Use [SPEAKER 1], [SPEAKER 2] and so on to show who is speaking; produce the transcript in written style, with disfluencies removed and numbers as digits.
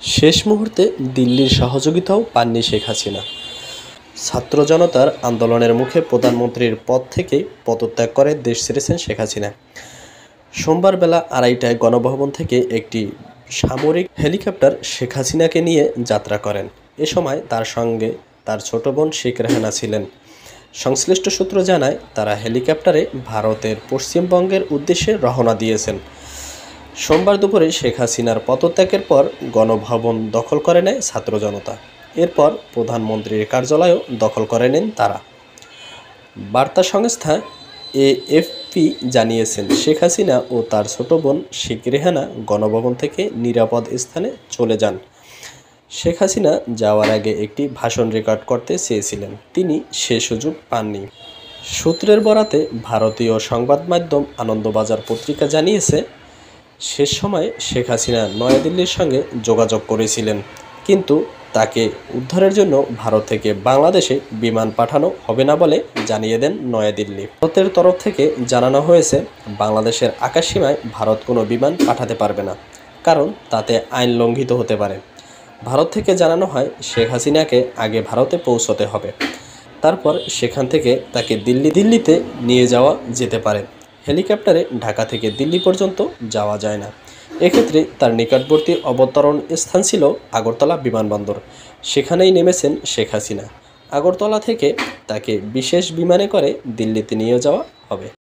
[SPEAKER 1] শেষ মুহূর্তে দিল্লির সহযোগিতাও পাননি শেখ হাসিনা। ছাত্র জনতার আন্দোলনের মুখে প্রধানমন্ত্রীর পদ থেকেই পদত্যাগ করে দেশ ছেড়েছেন শেখ হাসিনা। সোমবার বেলা 2:30টায় গণভবন থেকে একটি সামরিক হেলিকপ্টার শেখ হাসিনাকে নিয়ে যাত্রা করেন। এ সময় তার সঙ্গে তার ছোট বোন শেখ রেহানা ছিলেন। সংশ্লিষ্ট সূত্র জানায়, তারা হেলিকপ্টারে ভারতের পশ্চিমবঙ্গের উদ্দেশ্যে রওনা দিয়েছেন। সোমবার দুপুরে শেখ হাসিনার পদত্যাগের পর গণভবন দখল করে নেয় ছাত্র জনতা। এরপর প্রধানমন্ত্রীর কার্যালয়ও দখল করে নেন তারা। বার্তা সংস্থা এএফপি জানিয়েছেন, শেখ হাসিনা ও তার ছোট বোন শেখ রেহানা গণভবন থেকে নিরাপদ স্থানে চলে যান। শেখ হাসিনা যাওয়ার আগে একটি ভাষণ রেকর্ড করতে চেয়েছিলেন, তিনি সে সুযোগ পাননি। সূত্রের বরাতে ভারতীয় সংবাদ মাধ্যম আনন্দবাজার পত্রিকা জানিয়েছে, শেষ সময়ে শেখ হাসিনা নয়াদিল্লির সঙ্গে যোগাযোগ করেছিলেন, কিন্তু তাকে উদ্ধারের জন্য ভারত থেকে বাংলাদেশে বিমান পাঠানো হবে না বলে জানিয়ে দেন নয়াদিল্লি। ভারতের তরফ থেকে জানানো হয়েছে, বাংলাদেশের আকাশসীমায় ভারত কোনো বিমান পাঠাতে পারবে না, কারণ তাতে আইন লঙ্ঘিত হতে পারে। ভারত থেকে জানানো হয়, শেখ হাসিনাকে আগে ভারতে পৌঁছতে হবে, তারপর সেখান থেকে তাকে দিল্লিতে নিয়ে যাওয়া যেতে পারে। হেলিকপ্টারে ঢাকা থেকে দিল্লি পর্যন্ত যাওয়া যায় না। এক্ষেত্রে তার নিকটবর্তী অবতরণ স্থান ছিল আগরতলা বিমানবন্দর। সেখানেই নেমেছেন শেখ হাসিনা। আগরতলা থেকে তাকে বিশেষ বিমানে করে দিল্লিতে নিয়ে যাওয়া হবে।